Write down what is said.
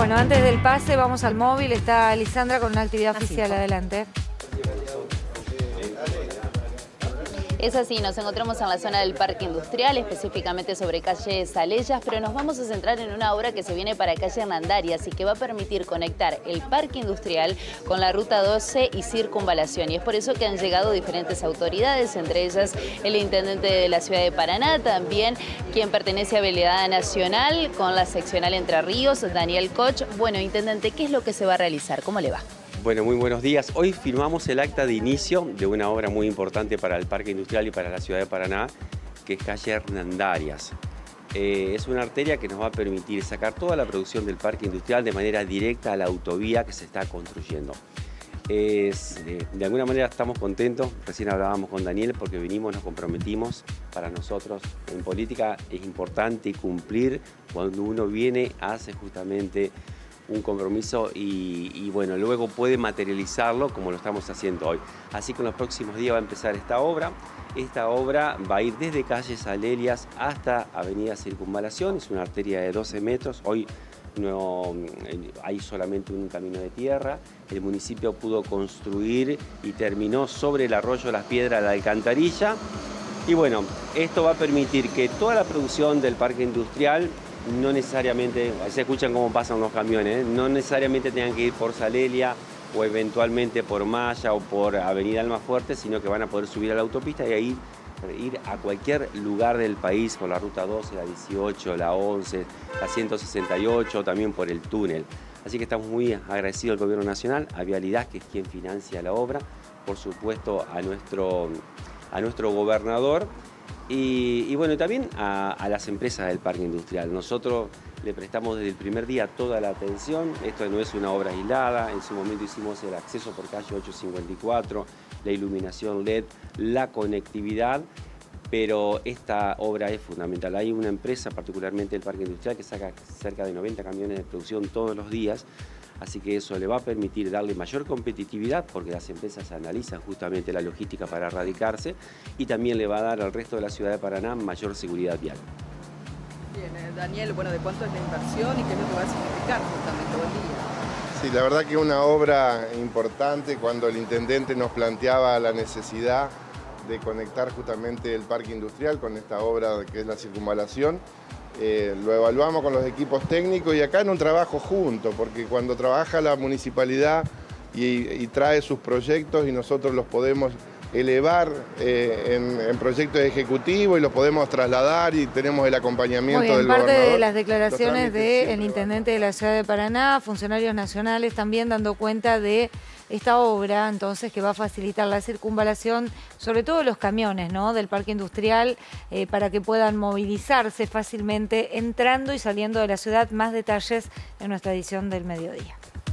Bueno, antes del pase vamos al móvil. Está Lisandra con una actividad oficial. Adelante. Es así, nos encontramos en la zona del Parque Industrial, específicamente sobre calle Salellas, pero nos vamos a centrar en una obra que se viene para calle Hernandarias y que va a permitir conectar el Parque Industrial con la Ruta 12 y Circunvalación. Y es por eso que han llegado diferentes autoridades, entre ellas el intendente de la ciudad de Paraná, también quien pertenece a Veledad Nacional con la seccional Entre Ríos, Daniel Koch. Bueno, intendente, ¿qué es lo que se va a realizar? ¿Cómo le va? Bueno, muy buenos días. Hoy firmamos el acta de inicio de una obra muy importante para el Parque Industrial y para la ciudad de Paraná, que es calle Hernandarias. Es una arteria que nos va a permitir sacar toda la producción del Parque Industrial de manera directa a la autovía que se está construyendo. De alguna manera estamos contentos, recién hablábamos con Daniel porque nos comprometimos. Para nosotros en política es importante cumplir cuando uno viene, hace justamente un compromiso y bueno, luego puede materializarlo como lo estamos haciendo hoy. Así que en los próximos días va a empezar esta obra. Esta obra va a ir desde calle Salellas hasta avenida Circunvalación, es una arteria de 12 metros. Hoy no hay solamente un camino de tierra. El municipio pudo construir y terminó sobre el arroyo Las Piedras la alcantarilla. Y bueno, esto va a permitir que toda la producción del parque industrial no necesariamente, se escuchan cómo pasan los camiones, no necesariamente tengan que ir por Salelia o eventualmente por Maya o por Avenida Almafuerte, sino que van a poder subir a la autopista y ahí ir a cualquier lugar del país por la Ruta 12, la 18, la 11, la 168, también por el túnel. Así que estamos muy agradecidos al Gobierno Nacional, a Vialidad, que es quien financia la obra, por supuesto a nuestro gobernador, y bueno, también a las empresas del parque industrial. Nosotros le prestamos desde el primer día toda la atención. Esto no es una obra aislada. En su momento hicimos el acceso por calle 854, la iluminación LED, la conectividad, pero esta obra es fundamental. Hay una empresa, particularmente el parque industrial, que saca cerca de 90 camiones de producción todos los días. Así que eso le va a permitir darle mayor competitividad porque las empresas analizan justamente la logística para radicarse y también le va a dar al resto de la ciudad de Paraná mayor seguridad vial. Bien, Daniel, bueno, ¿de cuánto es la inversión y qué es lo que va a significar justamente? Buen día. Sí, la verdad que una obra importante cuando el intendente nos planteaba la necesidad de conectar justamente el parque industrial con esta obra que es la circunvalación. Lo evaluamos con los equipos técnicos y acá en un trabajo junto, porque cuando trabaja la municipalidad y trae sus proyectos y nosotros los podemos elevar en proyectos ejecutivos y los podemos trasladar y tenemos el acompañamiento del gobernador. Parte de las declaraciones del intendente de la ciudad de Paraná, funcionarios nacionales también dando cuenta de esta obra, entonces, que va a facilitar la circunvalación, sobre todo los camiones, ¿no?, del parque industrial, para que puedan movilizarse fácilmente entrando y saliendo de la ciudad. Más detalles en nuestra edición del mediodía.